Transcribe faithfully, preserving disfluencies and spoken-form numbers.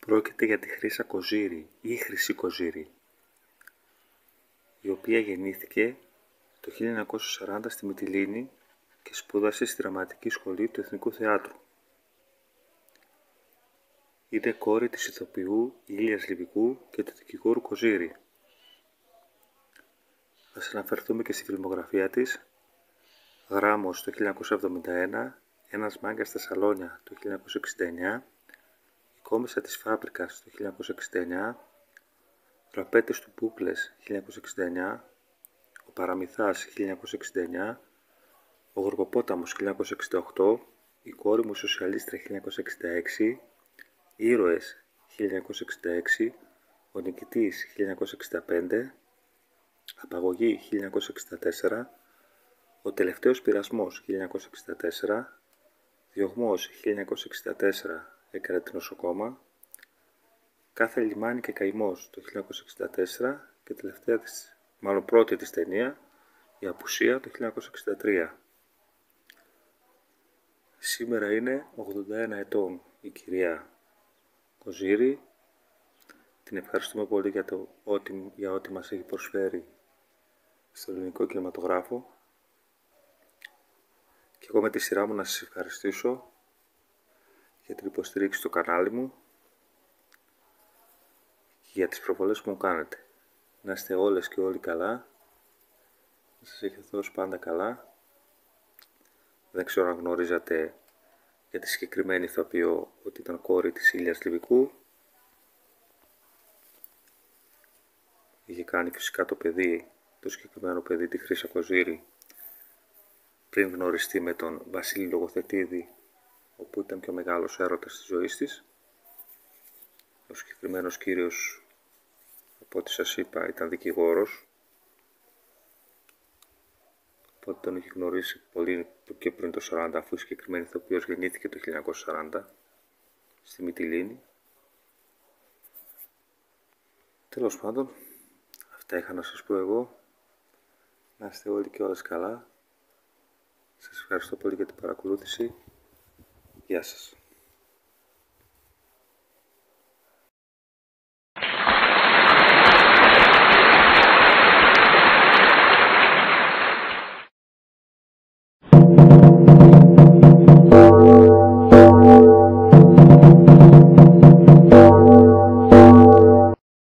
Πρόκειται για τη Χρύσα Κοζήρη ή Χρυσή Κοζήρη, η οποία γεννήθηκε το χίλια εννιακόσια σαράντα στη Μυτιλήνη και σπούδασε στη Δραματική Σχολή του Εθνικού Θεάτρου. Είναι κόρη της ηθοποιού Ήλιας Λιβικού και του δικηγόρου Κοζήρη. Ας αναφερθούμε και στη φιλμογραφία της. Γράμμος το χίλια εννιακόσια εβδομήντα ένα, Ένας μάγκας στα σαλόνια το χίλια εννιακόσια εξήντα εννιά, Η κόμισσα της Φάμπρικας το χίλια εννιακόσια εξήντα εννιά, Τραπέτες του Πούπλες χίλια εννιακόσια εξήντα εννιά, Ο Παραμυθάς χίλια εννιακόσια εξήντα εννιά, Ο Γοργοπόταμος χίλια εννιακόσια εξήντα οκτώ, Η κόρη μου η Σοσιαλίστρια χίλια εννιακόσια εξήντα έξι, Ήρωες χίλια εννιακόσια εξήντα έξι, Ο Νικητής χίλια εννιακόσια εξήντα πέντε, Απαγωγή χίλια εννιακόσια εξήντα τέσσερα, Ο Τελευταίος Πειρασμός χίλια εννιακόσια εξήντα τέσσερα, Διωγμός χίλια εννιακόσια εξήντα τέσσερα, Έκανε τη νοσοκόμα, Κάθε λιμάνι και καημός το χίλια εννιακόσια εξήντα τέσσερα και τελευταία της, μάλλον πρώτη της ταινία, Η Απουσία το χίλια εννιακόσια εξήντα τρία. Σήμερα είναι ογδόντα ένα ετών η κυρία Κοζήρη. Την ευχαριστούμε πολύ για, το, ό,τι, για ό,τι μας έχει προσφέρει στο ελληνικό κινηματογράφο. Και εγώ με τη σειρά μου να σας ευχαριστήσω για την υποστήριξη στο κανάλι μου και για τις προβολές που μου κάνετε. Να είστε όλες και όλοι καλά. Να σας έχει ο Θεός πάντα καλά. Δεν ξέρω αν γνωρίζατε για τη συγκεκριμένη ηθοποιό ότι ήταν κόρη της Ήλιας Λιβικού. Είχε κάνει φυσικά το παιδί, το συγκεκριμένο παιδί, τη Χρύσα Κοζήρη, πριν γνωριστεί με τον Βασίλη Λογοθετίδη, όπου ήταν και ο μεγάλος έρωτας της ζωής της. Ο συγκεκριμένος κύριος, από ό,τι σας είπα, ήταν δικηγόρος, οπότε τον είχε γνωρίσει πολύ και πριν το σαράντα, αφού η συγκεκριμένη ηθοποιός γεννήθηκε το χίλια εννιακόσια σαράντα στη Μυτιλήνη. Τέλος πάντων, αυτά είχα να σας πω εγώ. Να είστε όλοι και όλες καλά. Σας ευχαριστώ πολύ για την παρακολούθηση. Γεια σας.